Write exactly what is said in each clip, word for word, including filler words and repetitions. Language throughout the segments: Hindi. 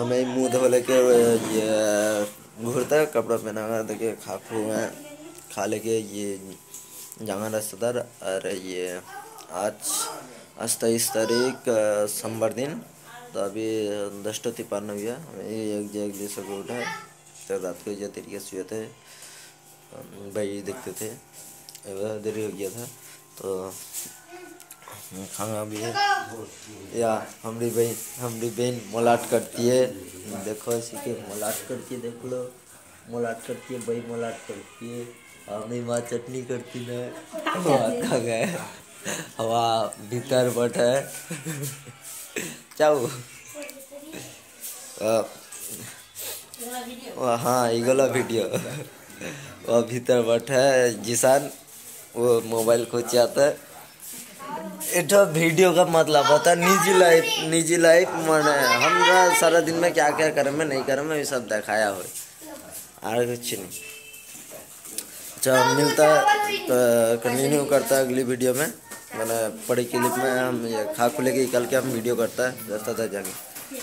हमें मुँह धो लेके ये घूरता है, कपड़ा पहना हुआ देखिए खा खू है खा लेके ये जाना रिश्तेदार। और ये आज आज तेईस तारीख सोमवार दिन, तो अभी दस तो तिपान हो गया। एक जैक जैसे को उठा है तो रात को जो तरीके से हुए थे भाई देखते थे, वह देरी हो गया था। तो खाना भी है या हमारी बहन हमारी बहन मोलाट करती है, देखो इसी के मोलाट करती है, देख लो मोलाट करती है भाई, मोलाट करती है। अपनी माँ चटनी करती है, खा गए हवा भीतर बट है चाऊ हाँ इगला वीडियो वह भीतर बट है जिसान वो मोबाइल खोच आता है। इतना वीडियो का मतलब होता है निजी लाइफ, निजी लाइफ मन हम सारा दिन में क्या क्या करे में नहीं करे में ये सब दिखाया हो और कुछ नहीं। अच्छा मिलता है कंटिन्यू करता है अगली वीडियो में। मैंने पढ़ी क्लिप में हम ये खा खुले के निकल के हम वीडियो करता है रास्ता तक जाके।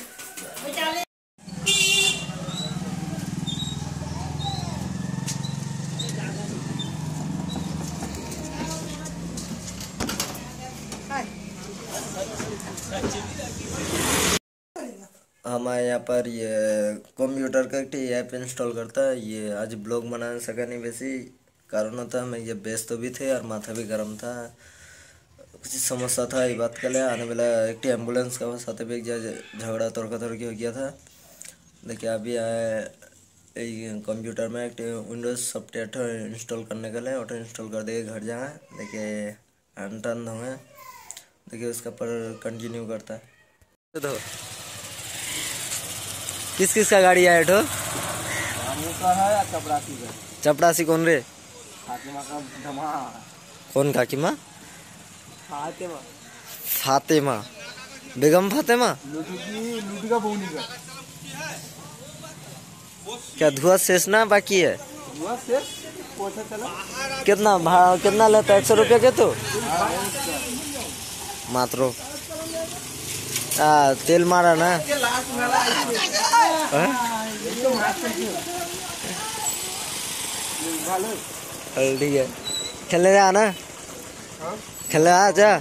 हमारे यहाँ पर ये कंप्यूटर का एक ऐप इंस्टॉल करता है। ये आज ब्लॉग बना सका नहीं, वैसे कारण होता मैं ये व्यस्त भी थे और माथा भी गर्म था, कुछ समस्या था ये बात के लिए आने वाला एक एम्बुलेंस का साथ भी एक झगड़ा तोड़का तोड़की हो गया था। देखिए अभी आए कंप्यूटर में एक विंडोज सॉफ्टवेयर इंस्टॉल करने के लिए ऑटो इंस्टॉल कर देगा घर जाए। देखिए अनटर्न होंगे, देखिए उसका पर कंटिन्यू करता है। तो किस किस का गाड़ी आया ठो है चपरासी का। चपरासी कौन रे? फातिमा का धमा। कौन काकीमा? फातिमा। फातिमा बेगम फातिमा लूटी का बोनी का। क्या धुआं शेष ना बाकी है? धुआं शेष पोछा चला। कितना भाड़ा कितना लेता है? एक सौ रुपया के तो मात्र आ, तेल मारा ना ठीक है खेलने जा ना खेलने आ जा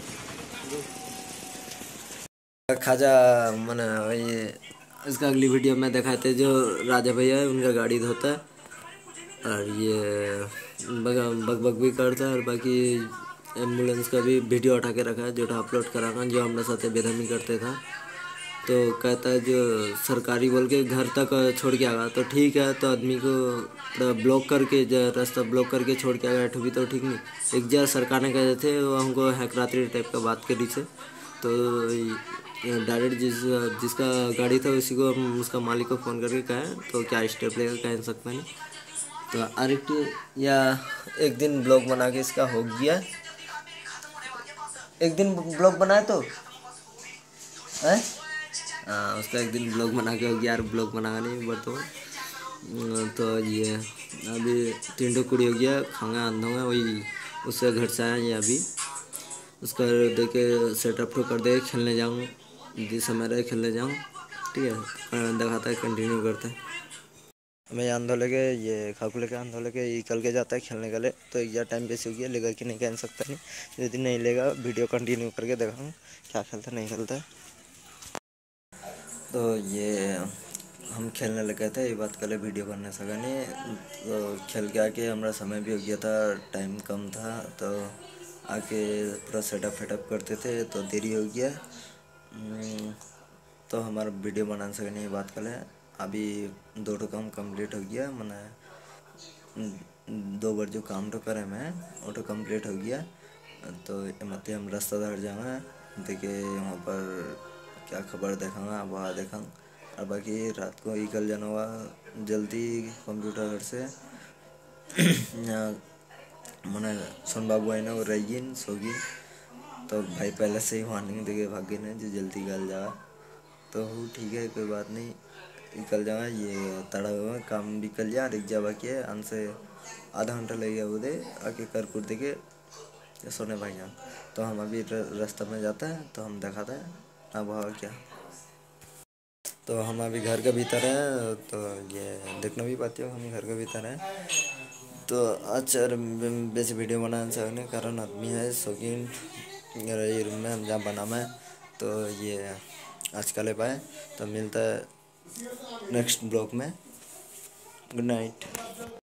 खाजा मैंने ये इसका अगली वीडियो में दिखाते जो राजा भैया है उनका गाड़ी धोता है और ये बग बग भी करता है और बाकी एम्बुलेंस का भी वीडियो उठा के रखा है जो अपलोड कराना जो हमारे साथ बेदखमी करते था। तो कहता है जो सरकारी बोल के घर तक छोड़ के आ गया तो ठीक है, तो आदमी को ब्लॉक करके रास्ता ब्लॉक करके छोड़ के आ गया तो भी तो ठीक नहीं। एक जगह सरकार ने कहते थे वो हमको हैकरात्री टाइप का बात करी से, तो डायरेक्ट जिस जिसका गाड़ी था उसी को हम उसका मालिक को फ़ोन करके कहें तो क्या स्टेप लेगा कह सकता नहीं। तो अरेक्ट या एक दिन ब्लॉग बना के इसका हो गया, एक दिन ब्लॉग बनाए तो है हाँ उसका एक दिन ब्लॉग बना के हो गया यार, ब्लॉग बनाना नहीं बर्तमान। तो ये अभी तीन टो कुड़ी हो गया खाना आंधोंगा वही उससे घर से आया ये अभी उसका देखे सेटअप तो कर दे खेलने जाऊँ जिस समय रहे खेलने जाऊँ ठीक है। दिखाता है कंटिन्यू करता है। हमें आंधो लेके ये खाकू लेके आंधो लेके ये कल के जाता है खेलने के लिए, तो एक टाइम पे हो गया लेगा कि नहीं कह सकता नहीं, यदि नहीं लेगा वीडियो कंटिन्यू करके दिखाऊँ क्या खेलता नहीं खेलता। तो ये हम खेलने लगे थे ये बात कल वीडियो करने सका नहीं, तो खेल के आके हमारा समय भी हो गया था, टाइम कम था तो आके पूरा सेटअप फेटअप करते थे तो देरी हो गया। तो हमारा वीडियो बना सके नहीं बात कल अभी दो टो काम कंप्लीट हो गया, मैंने दो बार जो काम तो करे मैं वो तो कंप्लीट हो गया। तो मत हम रास्ता धर जाना देखिए वहाँ पर क्या खबर देखाऊँगा वहाँ देखाऊँ और बाकी रात को निकल जाना हुआ जल्दी कंप्यूटर घर से मैंने सोन बाबू आई ना वो रहीन सोगी तो भाई पहले से ही वार्निंग देके भागे ने जो जल्दी निकल जा तो ठीक है कोई बात नहीं निकल जाऊँगा। ये तड़ा हुआ काम भी कल जा रिक जा बाकी है अन से आधा घंटा लग गया उधे आके कर कुर दे के सोने भाई जान। तो हम अभी रास्ता में जाते हैं तो हम दिखाते हैं अब क्या। तो हम अभी घर के भीतर हैं, तो ये देखना भी पाती हो हम घर के भीतर हैं। तो अच्छा बेसी वीडियो बनाने सकने कारण आदमी है शौकीन ये रूम में हम जहाँ बना में। तो ये आजकल है पाए, तो मिलता है नेक्स्ट ब्लॉग में। Good night.